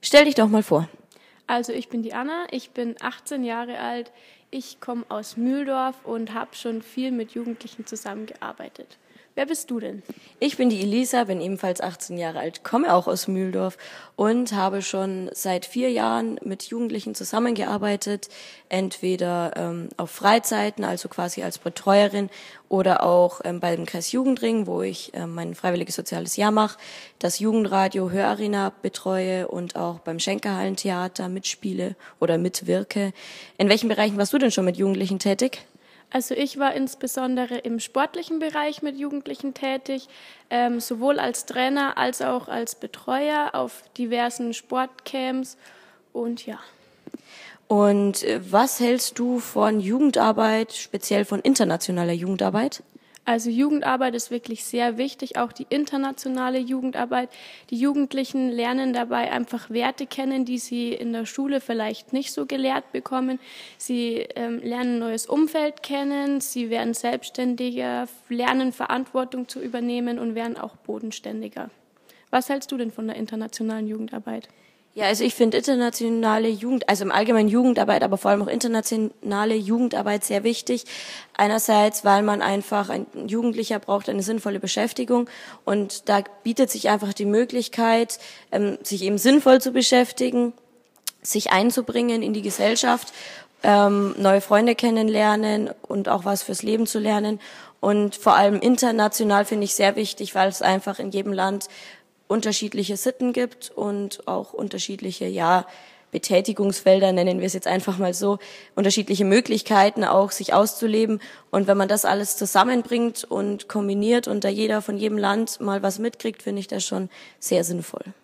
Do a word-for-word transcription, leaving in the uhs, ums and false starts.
Stell dich doch mal vor. Also ich bin die Anna, ich bin achtzehn Jahre alt, ich komme aus Mühldorf und habe schon viel mit Jugendlichen zusammengearbeitet. Wer bist du denn? Ich bin die Elisa, bin ebenfalls achtzehn Jahre alt, komme auch aus Mühldorf und habe schon seit vier Jahren mit Jugendlichen zusammengearbeitet, entweder ähm, auf Freizeiten, also quasi als Betreuerin, oder auch ähm, beim Kreis Jugendring, wo ich ähm, mein freiwilliges soziales Jahr mache, das Jugendradio Hörarena betreue und auch beim Schenkerhallentheater mitspiele oder mitwirke. In welchen Bereichen warst du denn schon mit Jugendlichen tätig? Also ich war insbesondere im sportlichen Bereich mit Jugendlichen tätig, ähm, sowohl als Trainer als auch als Betreuer auf diversen Sportcamps und ja. Und was hältst du von Jugendarbeit, speziell von internationaler Jugendarbeit? Also Jugendarbeit ist wirklich sehr wichtig, auch die internationale Jugendarbeit. Die Jugendlichen lernen dabei einfach Werte kennen, die sie in der Schule vielleicht nicht so gelehrt bekommen. Sie ähm, lernen ein neues Umfeld kennen, sie werden selbstständiger, lernen Verantwortung zu übernehmen und werden auch bodenständiger. Was hältst du denn von der internationalen Jugendarbeit? Ja, also ich finde internationale Jugend, also im Allgemeinen Jugendarbeit, aber vor allem auch internationale Jugendarbeit sehr wichtig. Einerseits, weil man einfach, ein Jugendlicher braucht eine sinnvolle Beschäftigung und da bietet sich einfach die Möglichkeit, sich eben sinnvoll zu beschäftigen, sich einzubringen in die Gesellschaft, neue Freunde kennenlernen und auch was fürs Leben zu lernen. Und vor allem international finde ich sehr wichtig, weil es einfach in jedem Land unterschiedliche Sitten gibt und auch unterschiedliche, ja, Betätigungsfelder, nennen wir es jetzt einfach mal so, unterschiedliche Möglichkeiten auch, sich auszuleben. Und wenn man das alles zusammenbringt und kombiniert und da jeder von jedem Land mal was mitkriegt, finde ich das schon sehr sinnvoll.